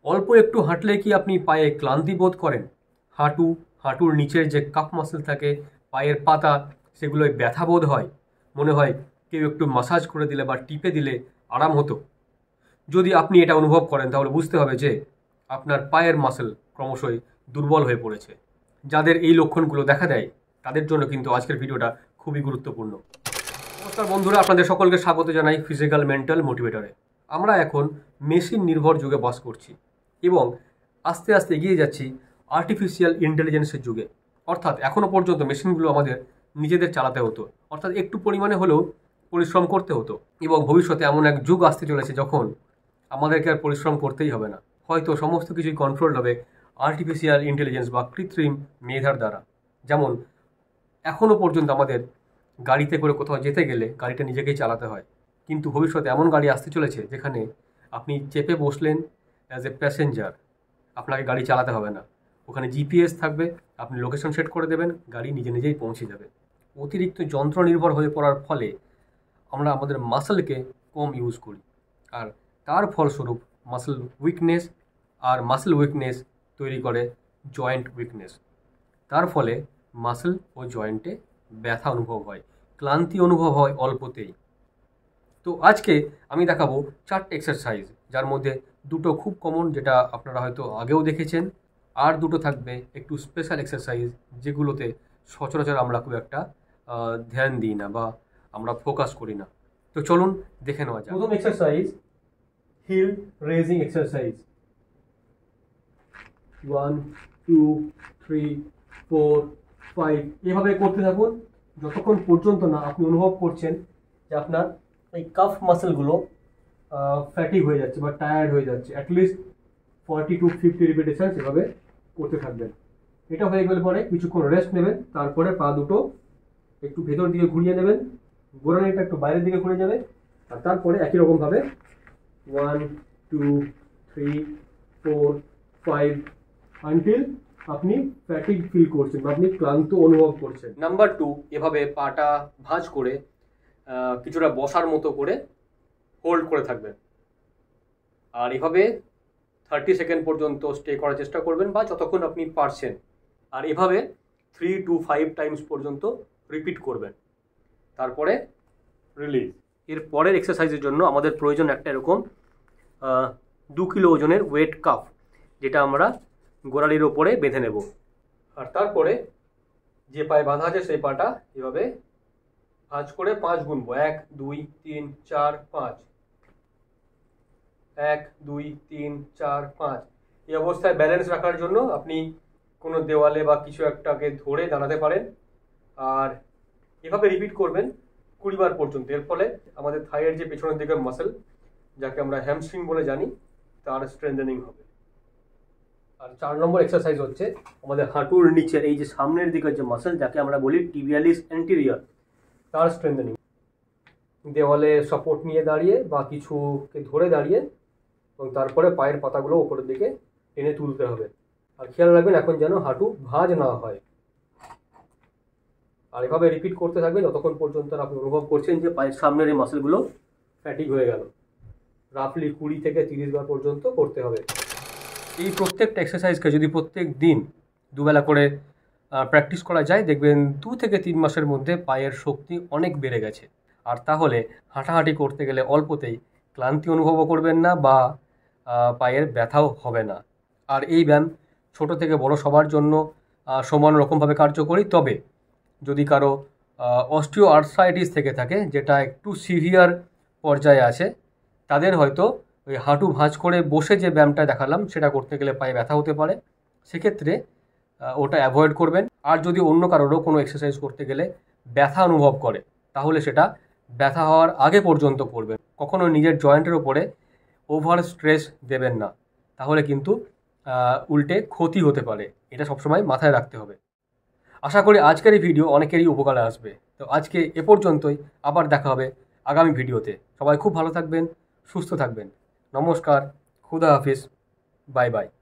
অল্প একটু হাঁটলে কি আপনি পায়ে ক্লান্তি বোধ করেন? হাঁটুর নিচের যে কাফ মাসল থাকে, পায়ের পাতা, সেগুলোয় ব্যথা বোধ হয়? মনে হয় কেউ একটু মাসাজ করে দিলে বা টিপে দিলে আরাম হতো? যদি আপনি এটা অনুভব করেন তাহলে বুঝতে হবে যে আপনার পায়ের মাসল ক্রমশই দুর্বল হয়ে পড়েছে। যাদের এই লক্ষণগুলো দেখা দেয় তাদের জন্য কিন্তু আজকের ভিডিওটা খুবই গুরুত্বপূর্ণ। নমস্কার বন্ধুরা, আপনাদের সকলকে স্বাগত জানাই ফিজিক্যাল মেন্টাল মোটিভেটরে। আমরা এখন মেশিন নির্ভর যুগে বাস করছি এবং আস্তে আস্তে এগিয়ে যাচ্ছি আর্টিফিশিয়াল ইন্টেলিজেন্সের যুগে। অর্থাৎ এখনও পর্যন্ত মেশিনগুলো আমাদের নিজেদের চালাতে হতো, অর্থাৎ একটু পরিমাণে হলেও পরিশ্রম করতে হতো। এবং ভবিষ্যতে এমন এক যুগ আসতে চলেছে যখন আমাদেরকে আর পরিশ্রম করতেই হবে না। হয়তো সমস্ত কিছুই কন্ট্রোল হবে আর্টিফিশিয়াল ইন্টেলিজেন্স বা কৃত্রিম মেধার দ্বারা। যেমন এখনও পর্যন্ত আমাদের গাড়িতে করে কোথাও যেতে গেলে গাড়িটা নিজেকেই চালাতে হয়, কিন্তু ভবিষ্যতে এমন গাড়ি আসতে চলেছে যেখানে আপনি চেপে বসলেন অ্যাজ এ প্যাসেঞ্জার, আপনাকে গাড়ি চালাতে হবে না। ওখানে জিপিএস থাকবে, আপনি লোকেশন সেট করে দেবেন, গাড়ি নিজেই পৌঁছে যাবে। অতিরিক্ত যন্ত্র নির্ভর হয়ে পড়ার ফলে আমরা আমাদের মাসলকে কম ইউজ করি, আর তার ফলস্বরূপ মাসল উইকনেস তৈরি করে জয়েন্ট উইকনেস। তার ফলে মাসল ও জয়েন্টে ব্যথা অনুভব হয়, ক্লান্তি অনুভব হয় অল্পতেই। তো আজকে আমি দেখাবো 4টে এক্সারসাইজ, যার মধ্যে দুটো খুব কমন, যেটা আপনারা হয়তো আগেও দেখেছেন, আর দুটো থাকবে একটু স্পেশাল এক্সারসাইজ, যেগুলোতে সচরাচর আমরা খুব একটা ধ্যান দিই না বা আমরা ফোকাস করি না। তো চলুন দেখে নেওয়া যাক। প্রথম এক্সারসাইজ, হিল রেজিং এক্সারসাইজ। 1 2 3 4 5 এভাবে করতে থাকুন যতক্ষণ পর্যন্ত না আপনি অনুভব করছেন যে আপনার এই কাফ মাসলগুলো ফ্যাটিক হয়ে যাচ্ছে বা টায়ার্ড হয়ে যাচ্ছে। অ্যাটলিস্ট 40 to 50 রিপিটেশন এভাবে করতে থাকবেন। এটা হয়ে গেলে পরে কিছুক্ষণ রেস্ট নেবেন, তারপরে পা দুটো একটু ভেতর দিকে ঘুরিয়ে নেবেন, গোড়ালিটা একটু বাইরের দিকে ঘুরে যাবে, আর তারপরে একই রকমভাবে 1 2 3 4 5 আনটিল আপনি ফ্যাটিক ফিল করছেন বা আপনি ক্লান্ত অনুভব করছেন। নাম্বার 2, এভাবে পাটা ভাঁজ করে কিছুটা বসার মতো করে হোল্ড করে থাকবেন, আর এভাবে 30 সেকেন্ড পর্যন্ত স্টে করার চেষ্টা করবেন বা যতক্ষণ আপনি পারছেন। আর এভাবে 3 to 5 টাইমস পর্যন্ত রিপিট করবেন, তারপরে রিলিজ। এর পরের এক্সারসাইজের জন্য আমাদের প্রয়োজন একটা এরকম 2 কিলো ওজনের ওয়েট কাপ, যেটা আমরা গোড়ালির ওপরে বেঁধে নেব। আর তারপরে যে পায়ে বাঁধা আছে সেই পাটা এভাবে ভাঁজ করে 5 গুনবো। 1 2 3 4 5, 1 2 3 4 5। এই অবস্থায় ব্যালেন্স রাখার জন্য আপনি কোনো দেওয়ালে বা কিছু একটাকে ধরে দাঁড়াতে পারেন, আর এভাবে রিপিট করবেন 20 বার পর্যন্ত। এর ফলে আমাদের থাইয়ের যে পেছনের দিকের মাসল, যাকে আমরা হ্যামস্ট্রিং বলে জানি, তার স্ট্রেংথেনিং হবে। আর 4 নম্বর এক্সারসাইজ হচ্ছে আমাদের হাঁটুর নিচের এই যে সামনের দিকের যে মাসল, যাকে আমরা বলি টিবিয়ালিস অ্যান্টেরিয়র, তার স্ট্রেংথেনিং। দেওয়ালে সাপোর্ট নিয়ে দাঁড়িয়ে বা কিছুকে ধরে দাঁড়িয়ে, এবং তারপরে পায়ের পাতাগুলো উপরের দিকে টেনে তুলতে হবে। আর খেয়াল রাখবেন এখন যেন হাঁটু ভাঁজ না হয়। আর এভাবে রিপিট করতে থাকবে যতক্ষণ পর্যন্ত আপনি অনুভব করছেন যে পায়ের সামনের এই মাসলগুলো ফ্যাটিক হয়ে গেল। রাফলি 20 থেকে 30 বার পর্যন্ত করতে হবে। এই প্রত্যেকটা এক্সারসাইজকে যদি প্রত্যেক দিন দুবেলা করে প্র্যাকটিস করা যায়, দেখবেন 2 থেকে 3 মাসের মধ্যে পায়ের শক্তি অনেক বেড়ে গেছে। আর তাহলে হাঁটাহাঁটি করতে গেলে অল্পতেই ক্লান্তি অনুভবও করবেন না বা পায়ের ব্যথাও হবে না। আর এই ব্যায়াম ছোট থেকে বড় সবার জন্য সমান রকমভাবে কার্যকরী। তবে যদি কারো অস্টিও আর্থ্রাইটিস থেকে থাকে, যেটা একটু সিভিয়ার পর্যায়ে আছে, তাদের হয়তো ওই হাঁটু ভাঁজ করে বসে যে ব্যায়ামটা দেখালাম সেটা করতে গেলে পায়ে ব্যথা হতে পারে। সেক্ষেত্রে ওটা অ্যাভয়েড করবেন। আর যদি অন্য কারোরও কোনো এক্সারসাইজ করতে গেলে ব্যথা অনুভব করে, তাহলে সেটা ব্যথা হওয়ার আগে পর্যন্ত করবেন। কখনো নিজের জয়েন্টের ওপরে ওভার স্ট্রেস দেবেন না, তাহলে কিন্তু উল্টে ক্ষতি হতে পারে। এটা সবসময় মাথায় রাখতে হবে। আশা করি আজকের এই ভিডিও অনেকেরই উপকারে আসবে। তো আজকে এ পর্যন্তই, আবার দেখা হবে আগামী ভিডিওতে। সবাই খুব ভালো থাকবেন, সুস্থ থাকবেন। নমস্কার, খুদা হাফিজ, বাই বাই।